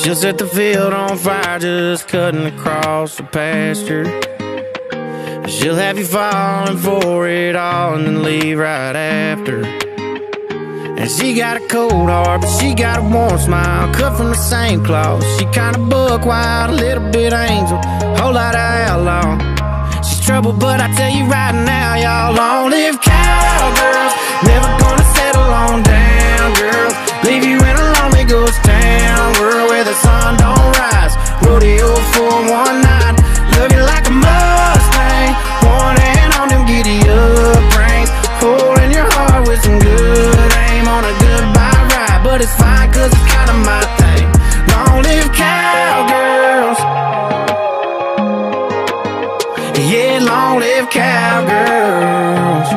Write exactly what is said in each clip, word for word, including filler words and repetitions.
She'll set the field on fire just cutting across the pasture. She'll have you falling for it all and then leave right after. And she got a cold heart, but she got a warm smile, cut from the same cloth. She kinda buck wild, a little bit angel, whole lot of outlaw. She's trouble, but I tell you right now, y'all, long live cowgirls. Never gonna settle on down, girls. Leave you in a lonely ghost town, world where the sun don't rise. Rodeo for one night, love you like a Mustang. One hand on them giddy up reins, holding your heart with some good aim on a goodbye ride. But it's fine, cause it's kinda my thing. Long live cowgirls. Yeah, long live cowgirls.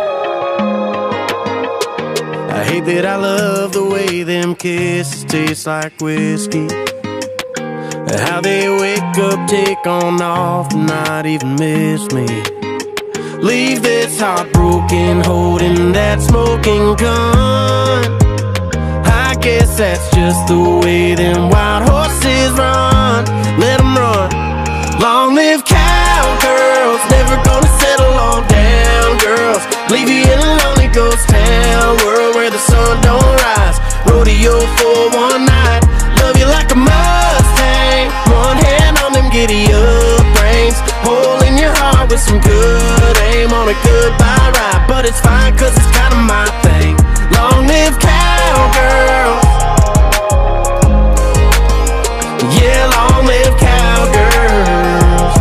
I hate that I love the way them kisses taste like whiskey. How they wake up, take on off, not even miss me. Leave this heartbroken, holding that smoking gun. I guess that's just the way them wild horses run. Let them run. Long live cowgirls, never gonna settle on down, girls. Leave you in a lonely ghost town, world where the sun don't rise. Rodeo for one night, love you like a Mustang. One hand on them giddy up reins, holding your heart with some good aim on a goodbye ride. But it's fine, cause it's kinda my thing. Long live cowgirls. Yeah, long live cowgirls.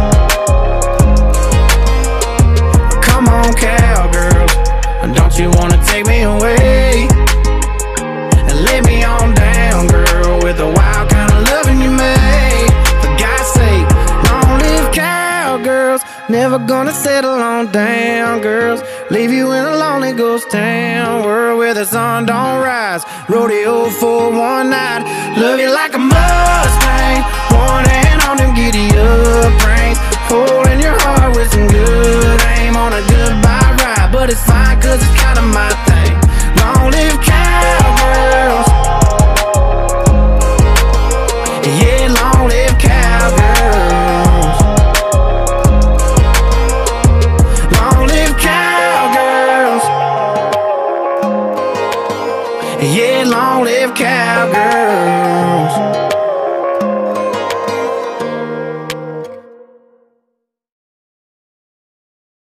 Come on, cowgirls, don't you wanna take me away and lay me on down, girl, with the wild kind of loving you made. For God's sake, long live cowgirls. Never gonna settle on down, girls. Leave you in a lonely ghost town, world where the sun don't rise. Rodeo for one night, love you like a Mustang. One hand on them giddy up reins, holding your heart with some good aim on a goodbye ride. But it's fine, cause it's kinda my thing. Long live cowgirls. Yeah, long live cowgirls. Long live cowgirls. Yeah, long live cowgirls.